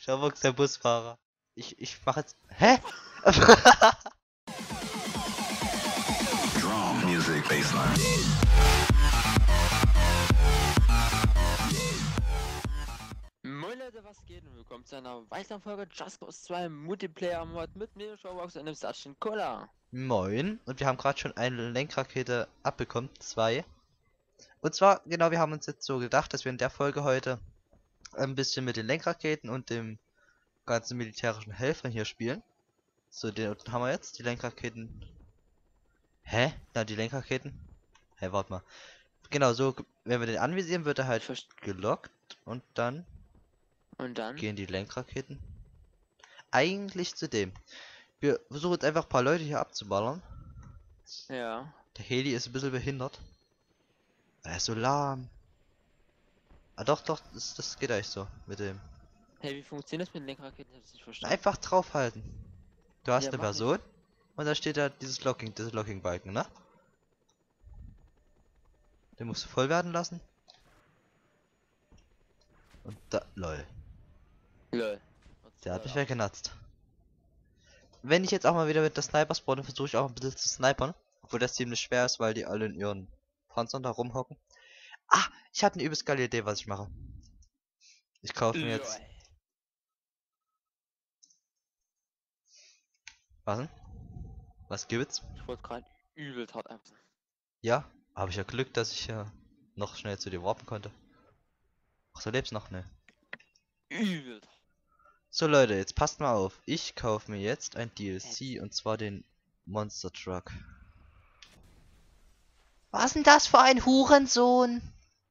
Schabox, der Busfahrer. Ich mach jetzt. Hä? Drum music baseline. Moin Leute, was geht und willkommen zu einer weiteren Folge Just Cause 2 Multiplayer Mod mit mir, Showbox und dem Sachin Cola. Moin. Und wir haben gerade schon eine Lenkrakete abbekommen. 2. Und zwar, genau, wir haben uns jetzt so gedacht, dass wir in der Folge heute ein bisschen mit den Lenkraketen und dem ganzen militärischen Helfern hier spielen. So, den haben wir jetzt. Die Lenkraketen. Hä? Na, die Lenkraketen. Hä, warte mal. Genau, so, wenn wir den anvisieren, wird er halt gelockt und dann gehen die Lenkraketen eigentlich zu dem. Wir versuchen jetzt einfach ein paar Leute hier abzuballern. Ja. Der Heli ist ein bisschen behindert. Er ist so lahm. Ah doch, das geht eigentlich so mit dem. Hey, wie funktioniert das mit den Lenkraketen? Ich hab's nicht verstanden. Einfach draufhalten. Du hast Ja, eine mach Person und da steht da dieses Locking-Balken, ne? Den musst du voll werden lassen. Und da, lol. Lol. Der hat mich weggenatzt. Wenn ich jetzt auch mal wieder mit der Sniper spawne, versuche ich auch ein bisschen zu snipern. Obwohl das ziemlich schwer ist, weil die alle in ihren Panzern da rumhocken. Ah, ich habe eine übelst geile Idee, was ich mache. Ich kaufe mir jetzt... Was denn? Was gibt's? Ich wollte gerade übel hart einfach. Ja, habe ich ja Glück, dass ich noch schnell zu dir warpen konnte. Ach, du lebst noch, ne? Übel. So Leute, jetzt passt mal auf. Ich kaufe mir jetzt ein DLC und zwar den Monster Truck. Was denn das für ein Hurensohn?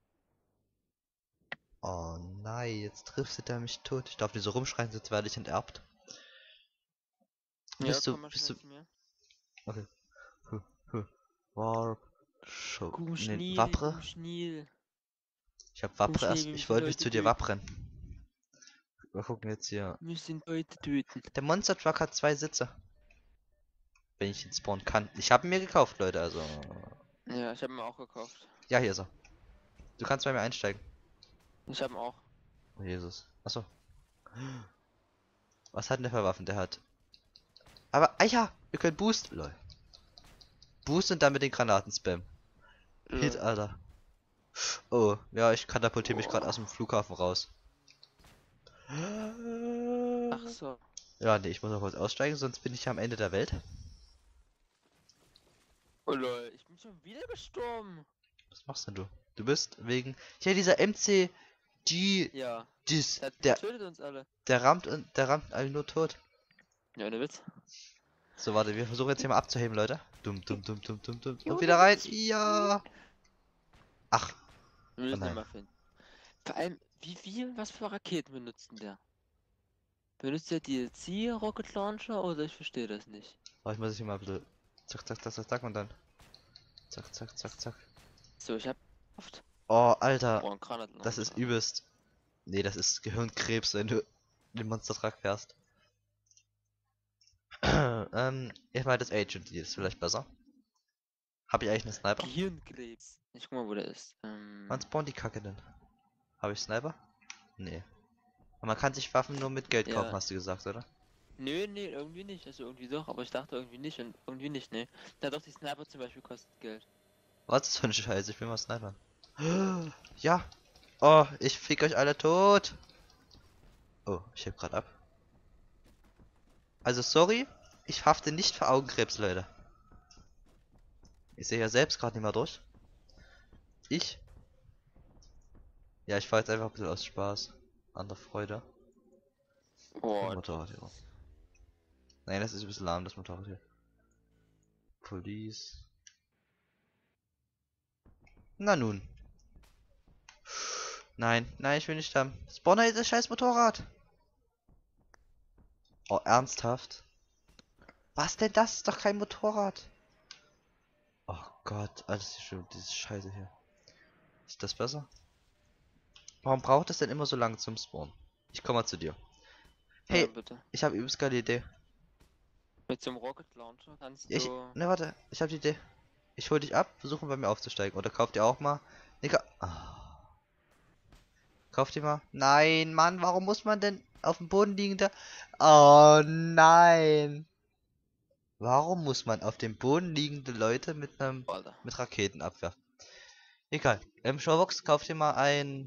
Oh nein, jetzt trifft der mich tot. Ich darf nicht so rumschreien, sonst werde ich enterbt. Ja, Bist du... Okay. Okay. Warp. Show. Nee, Wappre? Ich hab Wappre erst. Ich wollte mich zu dir wappren. Wir gucken jetzt hier. Müssen Leute töten. Der Monster Truck hat 2 Sitze. Wenn ich ihn spawnen kann. Ich habe ihn mir gekauft, Leute, also. Ja, ich habe ihn auch gekauft. Ja, hier ist er. Du kannst bei mir einsteigen. Ich habe ihn auch. Oh Jesus. Achso. Was hat denn der für Waffen? Der hat. Aber, ja, wir können Boost. Lol. Boost und dann mit den Granaten spammen. Hit, Alter. Oh, ja, ich katapultiere mich gerade aus dem Flughafen raus. Ach so. Ja, nee, ich muss noch kurz aussteigen, sonst bin ich am Ende der Welt. Oh lol, ich bin schon wieder gestorben. Was machst denn du? Du bist wegen... Ja, dieser MCG... Ja. Der tötet uns alle. Der rammt alle nur tot. Ja, ne Witz. So, warte, wir versuchen jetzt hier mal abzuheben, Leute. Dumm. Und wieder rein. Ja. Ach. Wir müssen nein. den mal finden. Vor allem, was für Raketen benutzt denn der? Benutzt der DLC Rocket Launcher oder ich verstehe das nicht. Aber ich muss hier mal ein bisschen zack und dann zack. So, ich hab oft. Oh, Alter. Oh, ein Granaten. Das ist übelst. Nee, das ist Gehirnkrebs, wenn du den Monster Truck fährst. Ich meine das Agent, die ist vielleicht besser. Habe ich eigentlich einen Sniper? Gehirnkrebs. Ich guck mal, wo der ist. Wann spawnt die Kacke denn? Habe ich Sniper? Nee. Und man kann sich Waffen nur mit Geld kaufen, hast du gesagt, oder? Nee, irgendwie nicht. Also irgendwie doch, aber ich dachte irgendwie nicht und irgendwie nicht, ne. Da doch die Sniper zum Beispiel kostet Geld. Was ist für eine Scheiße? Ich will mal snipern. Ja. Oh, ich fick euch alle tot. Oh, ich heb grad ab. Also sorry, ich hafte nicht für Augenkrebs, Leute. Ich sehe ja selbst gerade nicht mehr durch. Ja, ich fahr jetzt einfach ein bisschen aus Spaß. An der Freude. Oh, Motorrad hier. Nein, das ist ein bisschen lahm, das Motorrad hier. Police. Na nun. Nein, ich will nicht haben. Spawner ist das scheiß Motorrad. Oh, ernsthaft? Was denn das? Ist doch kein Motorrad. Oh Gott, alles hier schon diese Scheiße hier. Ist das besser? Warum braucht es denn immer so lange zum Spawnen? Ich komme mal zu dir. Hey, ja, bitte. ich habe übelst geile Idee. Mit dem Rocket Launcher kannst du... Ne, warte, ich habe die Idee. Ich hol dich ab, versuchen bei mir aufzusteigen. Oder kauft ihr auch mal... Kauft ihr mal? Nein, Mann, warum muss man denn... auf dem Boden liegende. Oh nein. Warum muss man auf dem Boden liegende Leute Alter. mit Raketen abwerfen? Egal. Showbox, kauf dir mal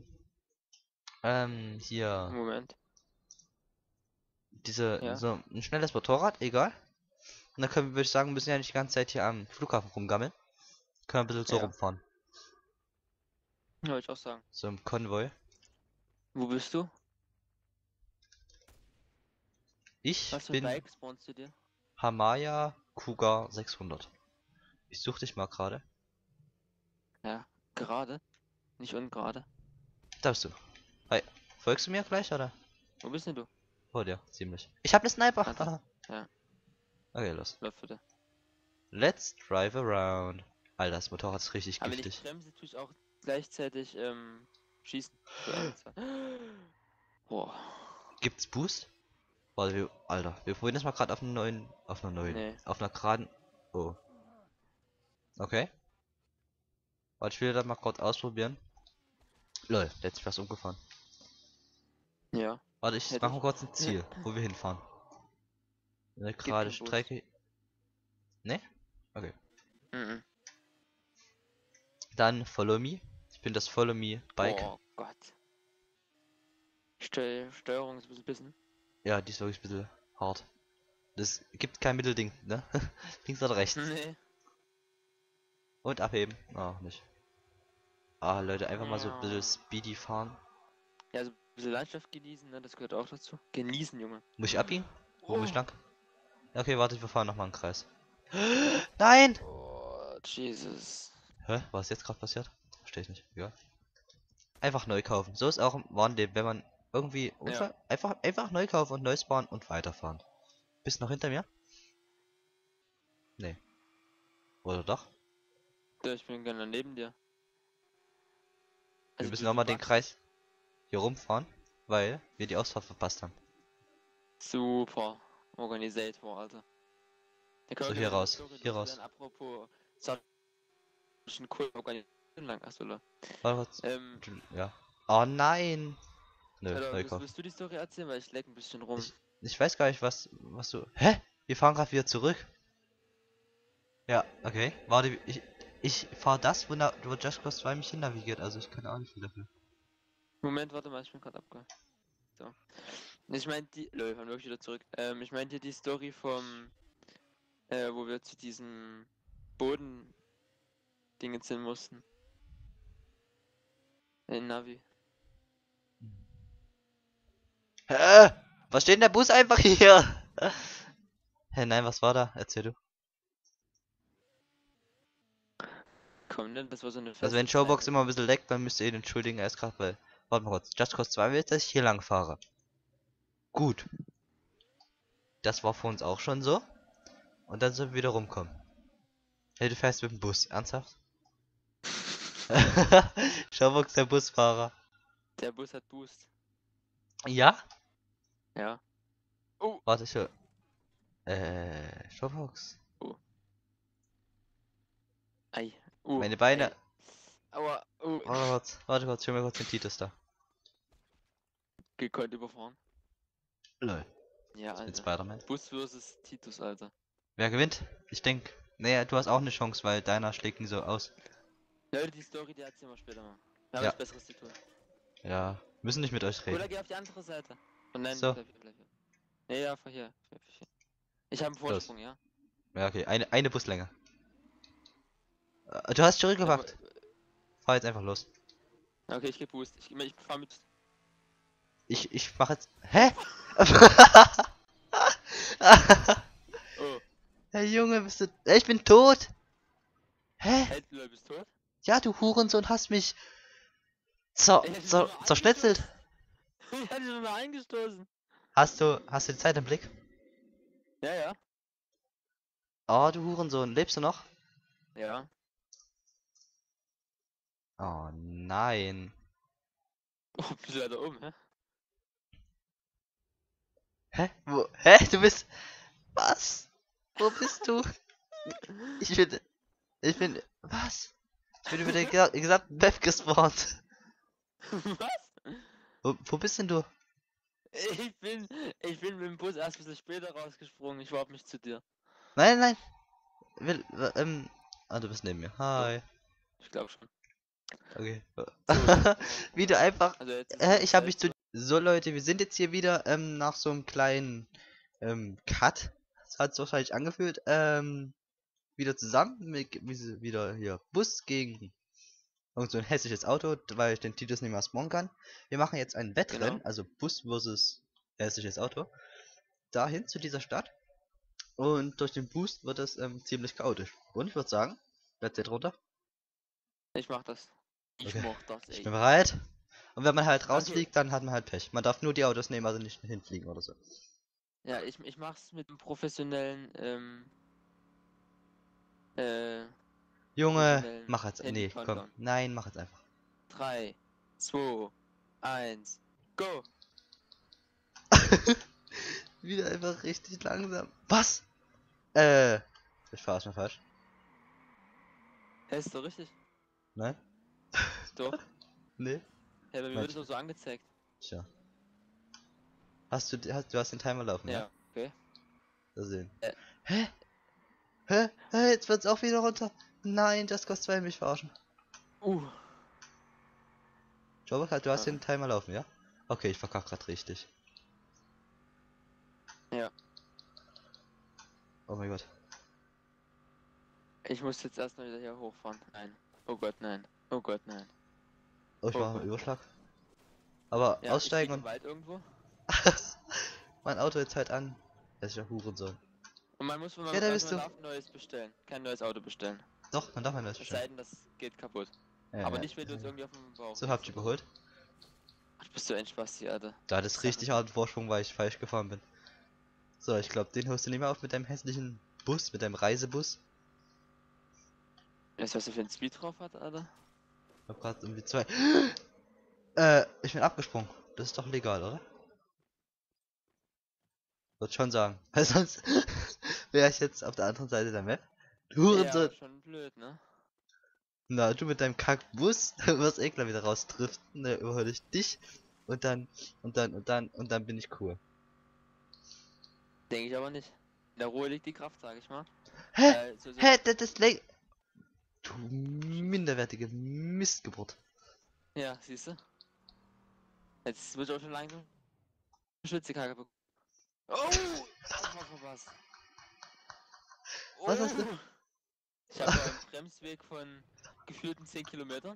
hier, Moment. Ja. so ein schnelles Motorrad, egal. Und dann würde ich sagen, müssen ja nicht die ganze Zeit hier am Flughafen rumgammeln. Können wir ein bisschen so Ja. rumfahren. Ja, würde ich auch sagen. So im Konvoi. Wo bist du? Ich Was für ein bin Bike spawnst du dir? Hamaya Kuga 600. Ich suche dich mal gerade. Ja, gerade. Nicht ungerade. Da bist du. Hi. Folgst du mir gleich, oder? Wo bist denn du? Oh, ja, ziemlich. Ich habe eine Sniper. Warte. Haha. Ja. Okay, los. Läuft bitte. Let's drive around. Alter, das Motorrad ist richtig Aber wenn ich giftig. bremse, tue ich auch gleichzeitig schießen. Für eine Zeit. Boah. Gibt's Boost? Warte, Alter, wir probieren das mal gerade Nee. auf einer geraden. Oh. Okay. Warte, ich will das mal kurz ausprobieren. Lol, der hat sich fast umgefahren. Ja. Warte, ich Hätte mache mal ich. kurz ein Ziel, wo wir hinfahren. Eine gerade keinen Boost. Strecke. Ne? Okay. Mhm. Dann Follow Me. Ich bin das Follow Me Bike. Oh Gott. Steuerung ist ein bisschen. Ja, die ist wirklich ein bisschen hart. Das gibt kein Mittelding, ne? Links oder rechts. Nee. Und abheben. Ah, nicht. Ah, Leute, einfach mal so ein bisschen Ja. speedy fahren. Ja, so ein bisschen Landschaft genießen, ne? Das gehört auch dazu. Genießen, Junge. Muss ich abbiegen? Wo muss ich Oh. lang? Ja, okay, warte, wir fahren nochmal einen Kreis. Nein! Oh, Jesus. Hä? Was ist jetzt gerade passiert? Verstehe ich nicht. Egal. Einfach neu kaufen. So ist auch im Wahnleben, wenn man irgendwie Unfall. Einfach neu kaufen und neu spawnen und weiterfahren. Bist du noch hinter mir? Nee. Oder doch? Ja, ich bin gerne neben dir. Wir Also müssen du nochmal den wachst. Kreis hier rumfahren, weil wir die Ausfahrt verpasst haben. Super organisiert war, Alter. Da können So, wir hier mal eine raus. Story Hier loswerden, raus. apropos bisschen cool organisiert lang. Achso, Leute. Warte kurz. Ähm, Ja. Oh nein! Nö, oder neu willst du die Story erzählen, weil ich leck ein bisschen rum. Ich weiß gar nicht, was du. Hä? Wir fahren gerade wieder zurück. Ja, okay. Warte, ich fahre das, wo Just Cause 2 mich hin navigiert, also ich kann auch nicht viel dafür. Moment, warte mal, ich bin gerade abge. So. Ich meine die. Lol, wir fahren wirklich wieder zurück. Ich meine hier die Story vom. Wo wir zu diesem Boden Dinge hin mussten. In Navi. Hä? Was steht denn der Bus einfach hier? Hä, nein, was war da? Erzähl du. Komm, denn das war so eine Also wenn feste Showbox Zeit. immer ein bisschen leckt, dann müsst ihr ihn entschuldigen, er ist gerade weil. Warte mal kurz. Just Cause 2 will, dass ich hier lang fahre. Gut. Das war für uns auch schon so. Und dann sind wir wieder rumkommen. Hey, du fährst mit dem Bus, ernsthaft? Showbox, der Busfahrer. Der Bus hat Boost. Ja? Ja. Oh. Warte, ich höre. Showbox. Ei. Meine Beine. Ey. Aua. Warte kurz, ich hol mir kurz den Titus da. Gekonnt überfahren. Lol. Ja, Ich bin Alter. Spider-Man. Bus versus Titus, Alter. Wer gewinnt? Ich denke. Naja, du hast auch eine Chance, weil deiner schlägt ihn so aus. Leute, die Story, die erzählen wir später mal. Wir haben Ja. was Besseres zu tun. Ja, müssen nicht mit euch Oder reden. geh auf die andere Seite. Und nein, So. bleib hier. Ja, ja, fahr hier. Ich habe einen Vorsprung, ja? Ja, okay, eine Buslänge. Du hast zurückgepackt. Fahr jetzt einfach los. Okay, ich geb Boost. Ich fahr mit. Ich mach jetzt. Hä? Oh, Hey Junge, bist du. Ich bin tot! Hä? hey, du bist tot? Ja, du Hurensohn hast mich Ich hätte dich nur zerschnetzelt. Ich hatte dich nur eingestoßen. Hast du die Zeit im Blick? Ja, ja. Oh, du Hurensohn, lebst du noch? Ja. Oh nein. Oh, bist du da oben, hä? Hä? Wo? Hä? Du bist. Was? Wo bist du? Ich bin. Was? Ich bin über der gesamten Map gespawnt. Was? Wo bist denn du? Ich bin mit dem Bus erst ein bisschen später rausgesprungen. Ich war auf mich zu dir. Nein, nein. Will, du bist neben mir. So, Hi. ich glaube schon. Okay. So, jetzt Wie du einfach. also jetzt ist Ich habe mich zu. Zeit, So Leute, wir sind jetzt hier wieder nach so einem kleinen Cut. Das hat sich wahrscheinlich angefühlt. Wieder zusammen wieder hier Bus gegen irgend so ein hässliches Auto, weil ich den Titus nicht mehr spawnen kann. Wir machen jetzt ein Wettrennen, Genau. also Bus versus hässliches Auto. Dahin zu dieser Stadt. Und durch den Boost wird es ziemlich chaotisch. Und ich würde sagen, bleibt ihr drunter. Ich mach das. Ich Okay. mach das, Ich ey. bin bereit. Und wenn man halt Okay. rausfliegt, dann hat man halt Pech. Man darf nur die Autos nehmen, also nicht hinfliegen oder so. Ja, ich mach's mit dem professionellen, äh, Junge, professionellen mach jetzt. Nee, komm. Handy-Countdown. Nein, mach jetzt einfach. 3, 2, 1, go! Wieder einfach richtig langsam. Was? Ich fahr erstmal falsch. Hä, ist doch richtig? Nein? Doch. Nee? Hä, bei mir wird es nur so angezeigt. Tja. Du hast den Timer laufen, Ja, ja? okay. Da sehen. Äh. Hä? Hä? Hä? Jetzt wird's auch wieder runter. Nein, das kostet 2 mich verarschen. Jobber, du hast den Timer laufen, ja? Okay, ich verkack grad richtig. Ja. Oh mein Gott. Ich muss jetzt erstmal wieder hier hochfahren. Nein. Oh Gott, nein. Oh Gott, nein. Oh, ich Oh mache einen Gott. Überschlag. Aber Ja, aussteigen ich und. im Wald irgendwo. Mein Auto jetzt halt an. Das ist ja Hurensohn. Und man muss, Ja, da bist man du. darf ein neues bestellen. Kein neues Auto bestellen. Doch, man darf ein neues Es bestellen. sei denn, das geht kaputt. Ja, Aber ja. nicht, wenn du es irgendwie auf dem Bauch. So, habt ihr überholt? Ach, bist du ein Spasti, Alter. Da hat es richtig harten Vorsprung, weil ich falsch gefahren bin. So, ich glaube, den hörst du nicht mehr auf mit deinem hässlichen Bus, mit deinem Reisebus. Weißt du, was er für ein Speed drauf hat, Alter? Ich hab grad irgendwie 2. Ich bin abgesprungen. Das ist doch legal, oder? Würde schon sagen. Weil sonst wäre ich jetzt auf der anderen Seite der Map. Du Hurensohn. Ja, schon blöd, ne? Na, du mit deinem Kackbus wirst eh gleich wieder rausdriften, ne, überhole ich dich und dann bin ich cool. Denke ich aber nicht. In der Ruhe liegt die Kraft, sag ich mal. Hä? So. Hä? Das Du minderwertige Mistgeburt. Ja, siehst du? Jetzt wird auch schon langsam Schwitzekacke bekommen. Oh! Das war verpasst. Was hast du? Ich habe einen Bremsweg von gefühlten 10 Kilometern.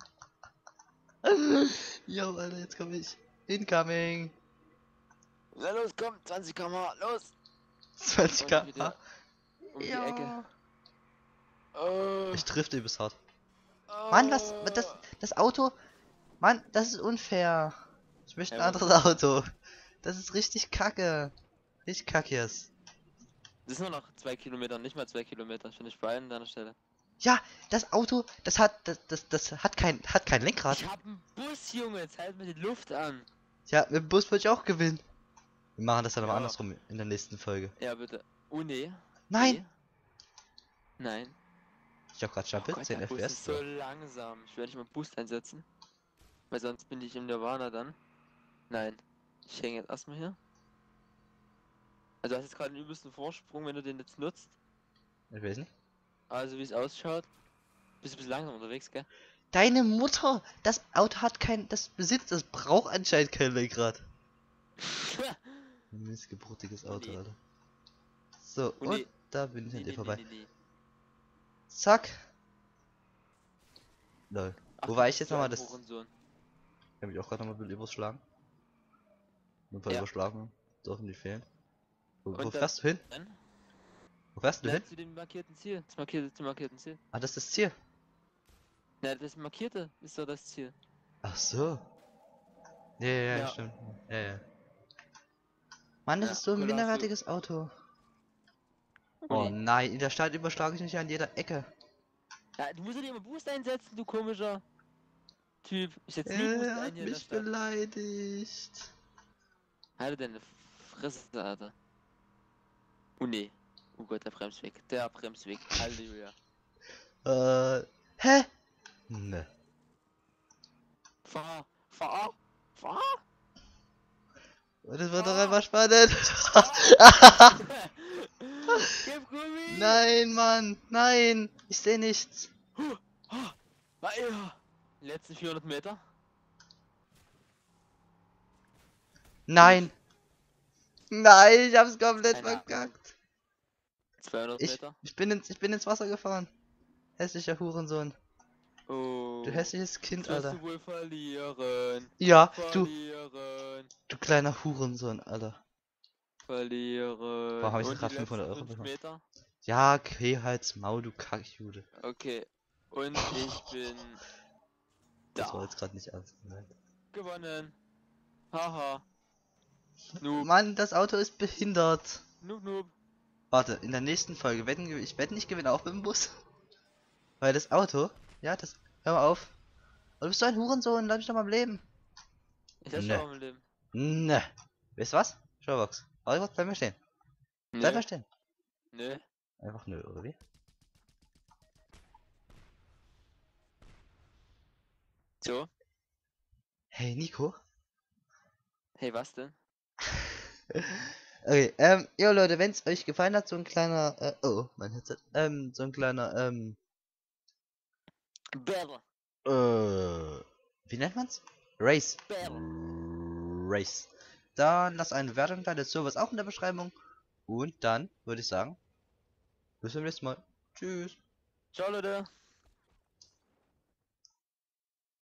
Jo, Alter, jetzt komm ich. Incoming. Na los, komm, 20 km/h, los! 20 Und km/h. wieder um die Ecke. Ja. Oh, Ich trifft übelst hart. oh. Mann, das Auto. Mann, das ist unfair. Ich möchte ein Ja, anderes Auto. Das ist richtig kacke. Richtig kacke jetzt. Das sind nur noch 2 Kilometer, nicht mal 2 Kilometer. Ich bin nicht bei an deiner Stelle. Ja, das Auto, das hat kein Lenkrad. Ich hab einen Bus, Junge, jetzt halt mir die Luft an. Ja, mit dem Bus würde ich auch gewinnen. Wir machen das dann aber Ja. andersrum in der nächsten Folge. Ja, bitte. Oh, nee. Nein! Nee. Nein. Ich hab grad Oh Stampel, Gott, 10 der Bus FPS. ist so langsam. Ich werde nicht mal Boost einsetzen. Weil sonst bin ich im Nirvana dann. Nein. Ich hänge jetzt erstmal hier. Also du hast jetzt gerade einen übelsten Vorsprung, wenn du den jetzt nutzt. Ich weiß nicht. Also wie es ausschaut. Bist du ein bisschen langsam unterwegs, gell? Deine Mutter! Das Auto hat das braucht anscheinend kein Lenkrad. Ein missgebrutiges Auto, Nee. Alter. So, Oh, und nee. da bin ich an dir vorbei. Nee. Zack. Lol. Ach, Wo du war ich bist jetzt so nochmal? ein Das Hurensohn. Ich hab mich auch gerade nochmal ein bisschen überschlagen. Nur ein paar Ja. Überschlagen dürfen nicht fehlen. Wo Und fährst du hin? Dann? Wo fährst du hin? Zu dem markierten Ziel. Zum markierten Ziel. Ah, das ist das Ziel. Na, das markierte ist doch das Ziel. Ach so. Ja, Ja. stimmt. Ja. Mann, das Ja, ist so ein Golasso. minderwertiges Auto. Oh, Oh nee. nein, in der Stadt überschlage ich mich an jeder Ecke. Ja, du musst dir immer Boost einsetzen, du komischer Typ. Ich setz nie Boost Er ein hat hier in der mich Stadt. beleidigt. Halte deine Fresse, Alter. Oh nee. Oh Gott, der Bremsweg. Der Bremsweg. Halleluja. Hä? Ne. Fahr! Das wird doch einfach spannend. Gib Gummi! Nein, Mann. Nein. Ich sehe nichts. Weiter! Letzten 400 Meter. Nein. Nein, ich hab's komplett Keine Ahnung. verkackt. 200 Ich Meter. bin ins Wasser gefahren. Hässlicher Hurensohn. Oh. Du hässliches Kind, Wirst Alter. du wohl verlieren. Ja, Verlieren. du kleiner Hurensohn, Alter. Verlieren. Warum hab ich Und gerade die 500 letzten Euro 5 bekommen? Meter. Ja, okay, halt's Maul, du Kackjude. Okay. Und ich bin Das war da. jetzt gerade nicht ernst gemeint. Gewonnen. Haha. Noob. Mann, das Auto ist behindert. Noob, noob. Warte, in der nächsten Folge ich wette, ich gewinne auch mit dem Bus. Weil das Auto, ja, das, hör mal auf. Du bist so ein Hurensohn, lass mich doch mal am Leben. Ich lasse Ne. schon am Leben. Ne. Weißt du was? Showbox. Warte kurz, bleib mal stehen. Bleib mal Nö. stehen. Nö. Einfach nö, oder wie? So. Hey, Nico. Hey, was denn? Okay, jo Leute, wenn es euch gefallen hat, so ein kleiner, oh, mein Headset, so ein kleiner, Better. wie nennt man's? Race. Better. Race. Dann lasst eine Bewertung da, der Server ist auch in der Beschreibung. Und dann würde ich sagen, bis zum nächsten Mal. Tschüss. Ciao, Leute.